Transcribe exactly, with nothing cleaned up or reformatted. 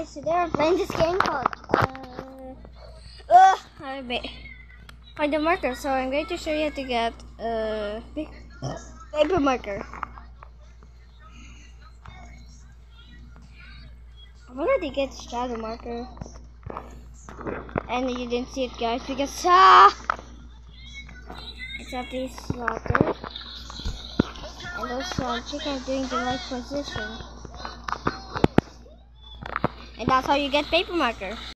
So they're playing this game called uh, uh I bet find the marker. So I'm going to show you how to get a uh, paper marker. I'm already get shadow marker, and you didn't see it, guys, because ah, except this water, and also I think I'm doing the right position, and that's how you get paper marker.